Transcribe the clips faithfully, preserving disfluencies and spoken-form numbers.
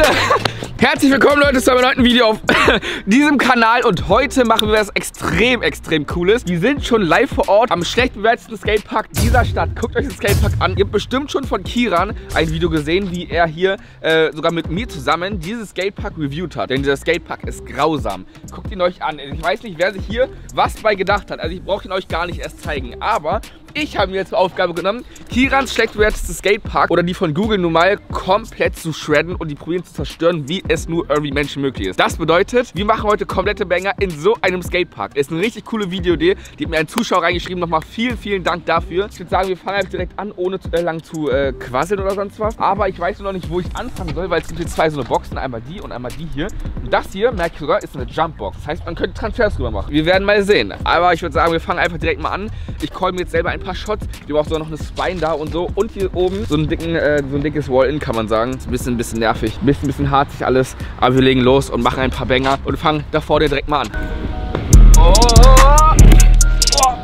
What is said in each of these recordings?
Freunde! Herzlich willkommen, Leute, zu einem neuen Video auf diesem Kanal. Und heute machen wir was extrem, extrem Cooles. Wir sind schon live vor Ort am schlecht bewerteten Skatepark dieser Stadt. Guckt euch den Skatepark an. Ihr habt bestimmt schon von Kiran ein Video gesehen, wie er hier äh, sogar mit mir zusammen dieses Skatepark reviewed hat. Denn dieser Skatepark ist grausam. Guckt ihn euch an. Ich weiß nicht, wer sich hier was bei gedacht hat. Also ich brauche ihn euch gar nicht erst zeigen. Aber ich habe mir jetzt zur Aufgabe genommen, Kirans schlecht bewertetes Skatepark oder die von Google nun mal komplett zu shredden und die probieren zu zerstören, wie es nur irgendwie Menschen möglich ist. Das bedeutet, wir machen heute komplette Banger in so einem Skatepark. Ist eine richtig coole Videoidee. Die hat mir ein Zuschauer reingeschrieben. Nochmal vielen, vielen Dank dafür. Ich würde sagen, wir fangen halt direkt an, ohne zu, äh, lang zu äh, quasseln oder sonst was. Aber ich weiß noch nicht, wo ich anfangen soll, weil es gibt hier zwei so eine Boxen. Einmal die und einmal die hier. Und das hier, merke ich sogar, ist eine Jumpbox. Das heißt, man könnte Transfers drüber machen. Wir werden mal sehen. Aber ich würde sagen, wir fangen einfach direkt mal an. Ich call mir jetzt selber ein paar Shots. Wir brauchen sogar noch eine Spine da und so. Und hier oben so, einen dicken, äh, so ein dickes Wall-In, kann man sagen. Ist ein bisschen, ein bisschen nervig. Ein bisschen, ein bisschen harzig alles. Aber wir legen los und machen ein paar Banger. Und fangen da vor dir direkt mal an. Oh. Oh.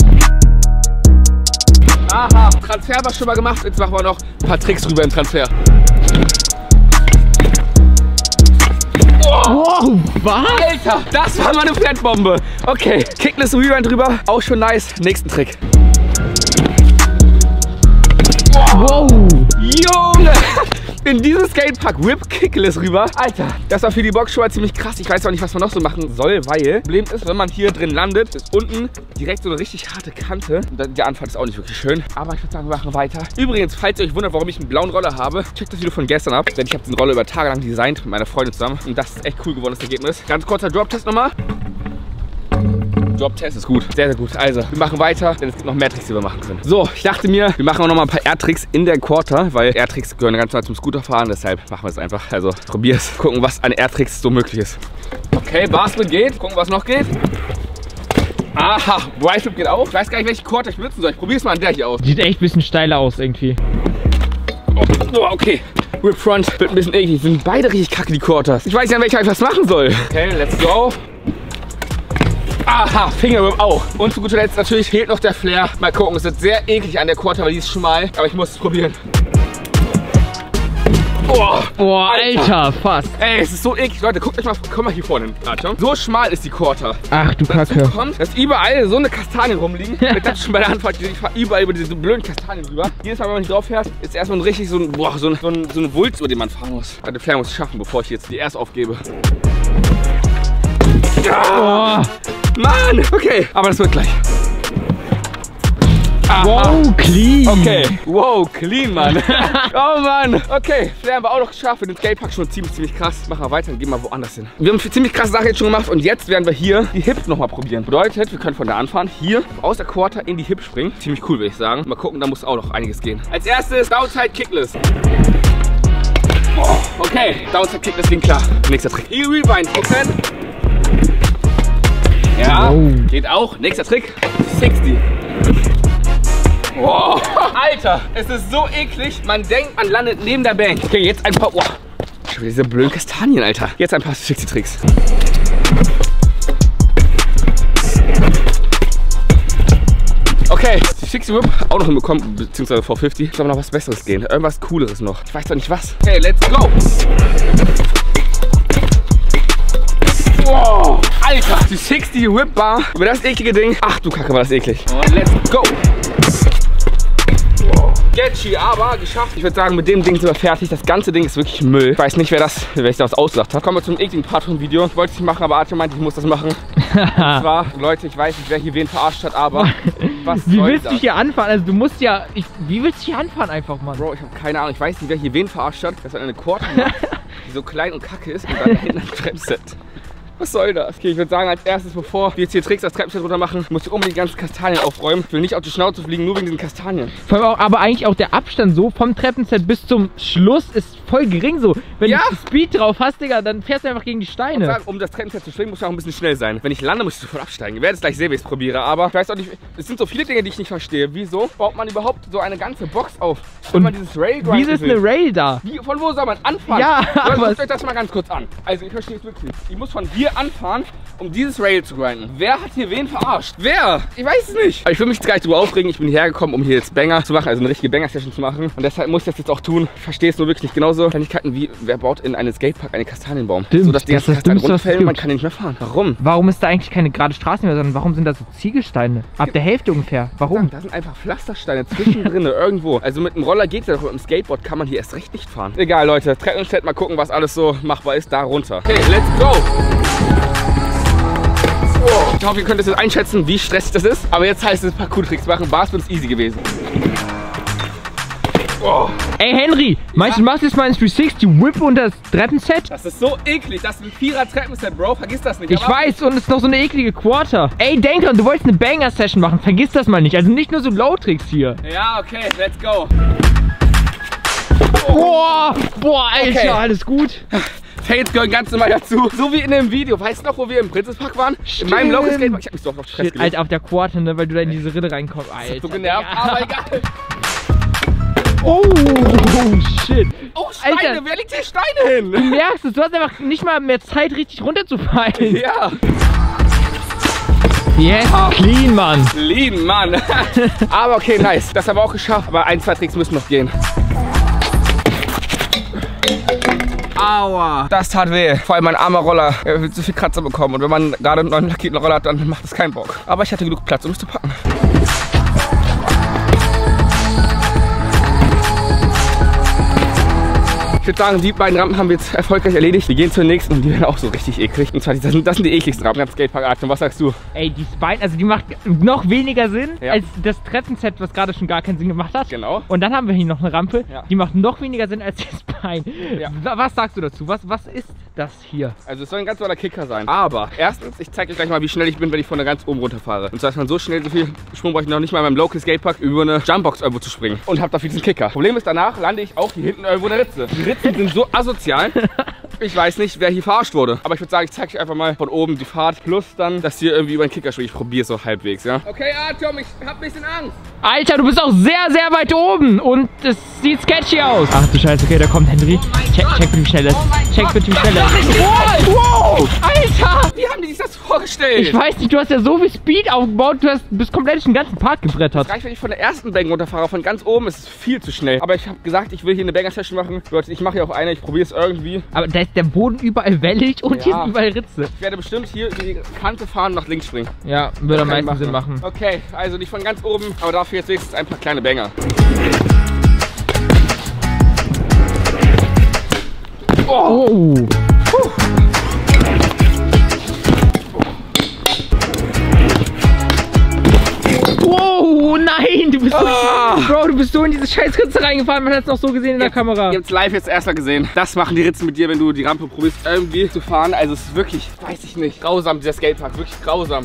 Aha. Transfer war schon mal gemacht. Jetzt machen wir noch ein paar Tricks rüber im Transfer. Wow, was? Alter, das war mal eine Flatbombe. Okay, Kickless Rewind drüber. Auch schon nice. Nächsten Trick. Wow! Junge! In diesem Skatepark Whip Kickless rüber. Alter, das war für die Box schon mal ziemlich krass. Ich weiß auch nicht, was man noch so machen soll, weil Problem ist, wenn man hier drin landet, ist unten direkt so eine richtig harte Kante. Die Anfahrt ist auch nicht wirklich schön. Aber ich würde sagen, wir machen weiter. Übrigens, falls ihr euch wundert, warum ich einen blauen Roller habe, checkt das Video von gestern ab. Denn ich habe den Roller über Tage lang designt mit meiner Freundin zusammen. Und das ist echt cool geworden, das Ergebnis. Ganz kurzer Drop-Test nochmal. Drop-Test ist gut. Sehr, sehr gut. Also, wir machen weiter, denn es gibt noch mehr Tricks, die wir machen können. So, ich dachte mir, wir machen auch noch mal ein paar Air-Tricks in der Quarter, weil Air-Tricks gehören ganz normal zum Scooterfahren, deshalb machen wir es einfach. Also, probier's. Gucken, was an Air-Tricks so möglich ist. Okay, Basel geht. Gucken, was noch geht. Aha, White geht auch. Ich weiß gar nicht, welche Quarter ich benutzen soll. Ich probier's mal an der hier aus. Sieht echt ein bisschen steiler aus irgendwie. Oh, okay. Whip Front wird ein bisschen eklig. Sind beide richtig kacke, die Quarters. Ich weiß nicht, an welcher ich was machen soll. Okay, let's go. Aha, Fingerwhip auch. Und zu guter Letzt natürlich fehlt noch der Flair. Mal gucken, es wird sehr eklig an der Quarter, weil die ist schmal. Aber ich muss es probieren. Boah, Boah, Alter, Alter, fast. Ey, es ist so eklig. Leute, guckt euch mal, komm mal hier vorne hin. So schmal ist die Quarter. Ach du Kacke. Dazu kommt, dass überall so eine Kastanien rumliegen. Ich dachte schon bei der Anfahrt, ich fahre überall über diese blöden Kastanien drüber. Jedes Mal, wenn man nicht drauf fährt, ist erstmal ein richtig so ein, boah, so ein, so ein, so eine Wulst, über den man fahren muss. Den Flair muss ich schaffen, bevor ich jetzt die erst aufgebe. Ja. Oh. Mann, okay, aber das wird gleich. Aha. Wow, clean. Okay, wow, clean, Mann. Oh Mann, okay, Flair haben wir auch noch geschafft. Für den Skatepark schon ziemlich, ziemlich krass. Machen wir weiter und gehen mal woanders hin. Wir haben eine ziemlich krasse Sache jetzt schon gemacht und jetzt werden wir hier die Hips nochmal probieren. Bedeutet, wir können von da anfahren, hier aus der Quarter in die Hip springen. Ziemlich cool, würde ich sagen. Mal gucken, da muss auch noch einiges gehen. Als erstes Downside Kickless. Oh, okay, Downside Kickless ging klar. Nächster Trick. E-Rewind gucken. Ja, oh. Geht auch. Nächster Trick. sechzig. Wow. Alter, es ist so eklig. Man denkt, man landet neben der Bank. Okay, jetzt ein paar... Oh. Schon wieder diese blöden Kastanien, Alter. Jetzt ein paar sexy Tricks. Okay, die Sixty Whip auch noch hinbekommen, beziehungsweise V fünfzig. Es soll noch was Besseres gehen. Irgendwas Cooleres noch. Ich weiß doch nicht was. Okay, let's go. Wow, Alter, die Sixty Whip Bar über das eklige Ding. Ach du Kacke, war das eklig. Und let's go. Wow. Sketchy, aber geschafft. Ich würde sagen, mit dem Ding sind wir fertig. Das ganze Ding ist wirklich Müll. Ich weiß nicht, wer das, wer sich das ausgedacht hat. Kommen wir zum ekligen Part vom Video. Ich wollte es nicht machen, aber Arthur meinte, ich muss das machen. Und zwar, Leute, ich weiß nicht, wer hier wen verarscht hat, aber was Wie soll willst das? du hier anfahren? Also du musst ja, ich, wie willst du hier anfahren einfach, Mann? Bro, ich habe keine Ahnung. Ich weiß nicht, wer hier wen verarscht hat. Das hat eine Quarter macht, die so klein und kacke ist und dann hinten ein Trepset. Was soll das? Okay, ich würde sagen, als erstes, bevor wir jetzt hier Tricks das Treppenset runter machen, muss ich unbedingt die ganzen Kastanien aufräumen. Ich will nicht auf die Schnauze fliegen, nur wegen diesen Kastanien. Vor allem auch, aber eigentlich auch der Abstand so vom Treppenset bis zum Schluss ist voll gering so. Wenn ja. du Speed drauf hast, Digga, dann fährst du einfach gegen die Steine. Sagen, um das Treppenset zu springen, muss ich auch ein bisschen schnell sein. Wenn ich lande, muss ich sofort absteigen. Ich werde es gleich sehen, wie ich es probiere. Aber ich weiß auch nicht, es sind so viele Dinge, die ich nicht verstehe. Wieso baut man überhaupt so eine ganze Box auf? Wenn Und man dieses Rail grinden wieso ist will? eine Rail da? Wie, von wo soll man anfangen? Ja, Leute, aber guckt euch das mal ganz kurz an. Also ich verstehe es wirklich nicht. Ich muss von hier hier anfahren, um dieses Rail zu grinden. Wer hat hier wen verarscht? Wer? Ich weiß es nicht. Aber ich will mich jetzt gar nicht drüber aufregen. Ich bin hierher gekommen, um hier jetzt Banger zu machen, also eine richtige Banger-Session zu machen. Und deshalb muss ich das jetzt auch tun. Ich verstehe es nur wirklich nicht. Genauso Kleinigkeiten wie, wer baut in einen Skatepark einen Kastanienbaum? Stimmt, so dass die ganzen das ist das Kastanien Dümmste, was es runterfällen und man gibt. kann nicht mehr fahren. Warum? Warum ist da eigentlich keine gerade Straße mehr, sondern warum sind da so Ziegelsteine? Ab der Hälfte ungefähr. Warum? Da sind einfach Pflastersteine zwischendrin irgendwo. Also mit dem Roller geht es ja, doch mit dem Skateboard kann man hier erst recht nicht fahren. Egal, Leute. Treppenstedt, mal gucken, was alles so machbar ist, da runter. Okay, let's go! Oh, ich hoffe, ihr könnt es jetzt einschätzen, wie stressig das ist. Aber jetzt heißt es, ein paar coole Tricks machen. War es für uns easy gewesen. Oh. Ey Henry, meinst du, du machst jetzt mal ein dreihundertsechzig Whip unter das Treppenset? Das ist so eklig. Das ist ein Vierer-Treppenset, Bro. Vergiss das nicht. Ich Aber weiß, und es ist noch so eine eklige Quarter. Ey, denk dran, du wolltest eine Banger-Session machen. Vergiss das mal nicht. Also nicht nur so Low-Tricks hier. Ja, okay, let's go. Boah, boah, Alter, Okay. alles gut. Fails gehören ganz normal dazu. So wie in dem Video. Weißt du noch, wo wir im Prinzespark waren? Stimmt. In meinem Local Skatepark. Ich hab mich so auf Stress Shit, gelegt. Alter, auf der Quarter, ne, weil du da in diese Rille reinkommst. Alter. So genervt, Ja. aber egal. Oh, shit. Oh, Steine. Alter. Wer legt hier Steine hin? Du merkst es, du hast einfach nicht mal mehr Zeit, richtig runterzufallen. Ja. Yes, clean, Mann. Clean, Mann. Aber okay, nice. Das haben wir auch geschafft. Aber ein, zwei Tricks müssen noch gehen. Aua. Das tat weh. Vor allem mein armer Roller. Er wird zu viel Kratzer bekommen. Und wenn man gerade einen neuen Lucky Roller hat, dann macht das keinen Bock. Aber ich hatte genug Platz, um es zu packen. Ich würde sagen, die beiden Rampen haben wir jetzt erfolgreich erledigt. Wir gehen zur nächsten und die werden auch so richtig eklig. Und zwar, das sind, das sind die ekligsten Rampen am Skatepark. Und was sagst du? Ey, die Spine, also die macht noch weniger Sinn Ja. als das Treppenset, was gerade schon gar keinen Sinn gemacht hat. Genau. Und dann haben wir hier noch eine Rampe, Ja. die macht noch weniger Sinn als die Spine. Ja. Wa- Was sagst du dazu? Was, was ist das hier? Also es soll ein ganz toller Kicker sein. Aber erstens, ich zeige euch gleich mal, wie schnell ich bin, wenn ich von da ganz oben runterfahre. Und zwar ist man so schnell, so viel Schwung brauche ich noch nicht mal in meinem Local Skatepark über eine Jumpbox irgendwo zu springen. Und habe dafür diesen Kicker. Problem ist, danach lande ich auch hier hinten irgendwo in der Ritze. Die Ritzen sind so asozial. Ich weiß nicht, wer hier verarscht wurde. Aber ich würde sagen, ich zeige euch einfach mal von oben die Fahrt. Plus dann, dass hier irgendwie über den Kicker springt. Ich probiere es so halbwegs, ja. Okay, Artyom, ich hab ein bisschen Angst. Alter, du bist auch sehr, sehr weit oben und es sieht sketchy aus. Ach du Scheiße, okay, da kommt Henry. Check, check bitte, wie schnell das ist. Check bitte, wie schnell das ist. Wow! Alter! Wie haben die sich das vorgestellt? Ich weiß nicht, du hast ja so viel Speed aufgebaut, du hast bist komplett durch den ganzen Park gebrettert. Reicht, wenn ich von der ersten Bank runterfahre, von ganz oben ist es viel zu schnell. Aber ich habe gesagt, ich will hier eine Banger-Session machen. Leute, ich mache hier auch eine, ich probiere es irgendwie. Aber da ist der Boden überall wellig und hier Ja. ist überall Ritze. Ich werde bestimmt hier über die Kante fahren und nach links springen. Ja, würde am Kann ich meisten Sinn machen. Okay, also nicht von ganz oben, aber dafür jetzt wenigstens ein paar kleine Banger. Oh! Wow, nein, du bist Ah. so, Bro, du bist so in diese scheiß Ritze reingefahren, man hat es noch so gesehen in der Kamera. Ihr habt es live jetzt erstmal gesehen. Das machen die Ritzen mit dir, wenn du die Rampe probierst irgendwie zu fahren. Also es ist wirklich, weiß ich nicht, grausam, dieser Skatepark, wirklich grausam.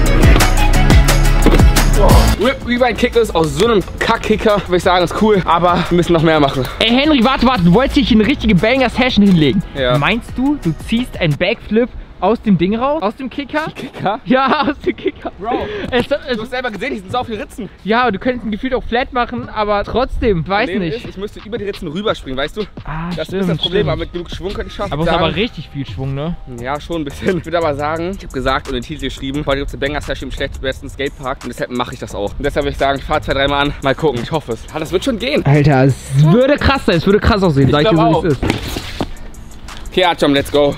Whip Rewind Kick ist aus so einem Kack-Kicker, würde ich sagen, ist cool, aber wir müssen noch mehr machen. Ey, Henry, warte, warte, du wolltest dich hier eine richtige Banger-Session hinlegen. Ja. Meinst du, du ziehst einen Backflip aus dem Ding raus? Aus dem Kicker? Kicker? Ja, aus dem Kicker. Bro, Es, du es, hast selber gesehen, hier sind so viele Ritzen. ja, du könntest ihn gefühlt auch flat machen, aber trotzdem, weiß Problem nicht. Ist, ich müsste über die Ritzen rüberspringen, weißt du? Ah, Das stimmt, ist das Problem, stimmt. aber mit genug Schwung könnte ich schaffen. Aber es ist aber richtig viel Schwung, ne? Ja, schon ein bisschen. Ich würde aber sagen, ich habe gesagt und den Titel geschrieben, heute gibt es eine Banger-Session im schlechtesten Skatepark und deshalb mache ich das auch. Und deshalb würde ich sagen, ich fahre zwei, dreimal an, mal gucken, ich hoffe es. Ja, das wird schon gehen. Alter, es würde krass sein, es würde krass aussehen, Ich sag ich dir glaub so, wie es ist. Okay, Artyom, let's go.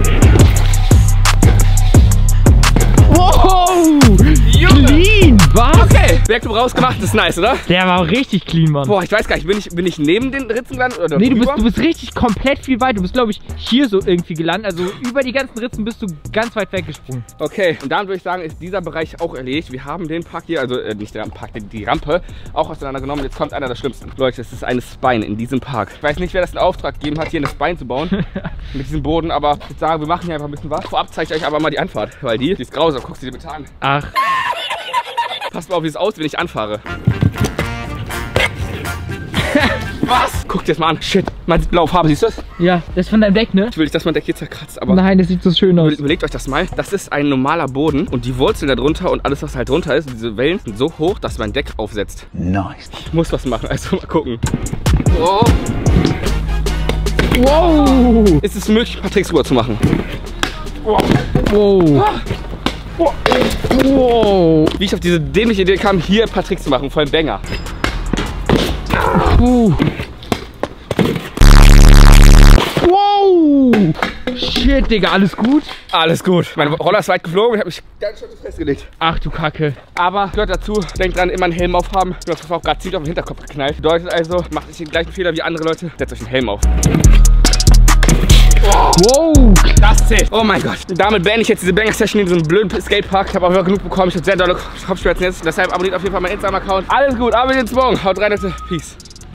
Wow! Clean! Was? Okay, Backflip rausgemacht, das ist nice, oder? Der war richtig clean, Mann. Boah, ich weiß gar nicht, bin ich, bin ich neben den Ritzen gelandet oder Nee, du bist, drüber? du bist richtig komplett viel weit. Du bist, glaube ich, hier so irgendwie gelandet. Also über die ganzen Ritzen bist du ganz weit weggesprungen. Okay, und dann würde ich sagen, ist dieser Bereich auch erledigt. Wir haben den Park hier, also äh, nicht den Park, die, die Rampe, auch auseinandergenommen. Jetzt kommt einer der schlimmsten. Leute, es ist eine Spine in diesem Park. Ich weiß nicht, wer das in Auftrag gegeben hat, hier eine Spine zu bauen. Mit diesem Boden, aber ich würde sagen, wir machen hier einfach ein bisschen was. Vorab zeige ich euch aber mal die Anfahrt, weil die, die ist grausam. Guck sie dir bitte an. Ach. Passt mal auf, wie es aussieht, wenn ich anfahre. Was? Guck dir das mal an. Shit, meine blaue Farbe, siehst du das? Ja, das ist von deinem Deck, ne? Ich will nicht, dass mein Deck hier zerkratzt, aber Nein, das sieht so schön aus. überlegt euch das mal. Das ist ein normaler Boden und die Wurzeln da drunter und alles, was halt drunter ist, diese Wellen sind so hoch, dass mein Deck aufsetzt. Nice. Ich muss was machen, also mal gucken. Oh. Wow! Ist es möglich, ein paar Tricks rüber zu machen? Wow. Wow. Wie ich auf diese dämliche Idee kam, hier ein paar Tricks zu machen, vor allem Banger. Uh. Wow. Shit, Digga, alles gut? Alles gut. Mein Roller ist weit geflogen, ich habe mich ganz schön festgelegt. Ach du Kacke. Aber gehört dazu, denkt dran, immer einen Helm aufhaben. Du hast auch gerade ziemlich auf den Hinterkopf geknallt. Bedeutet also, macht nicht den gleichen Fehler wie andere Leute, setzt euch einen Helm auf. Wow. Das zählt. Oh mein Gott. Damit beende ich jetzt diese Banger-Session in diesem blöden Skatepark. Ich habe auch genug bekommen. Ich habe sehr dolle Kopfschmerzen jetzt. Deshalb abonniert auf jeden Fall meinen Instagram-Account. Alles gut, aber jetzt morgen. Haut rein, Leute. Peace.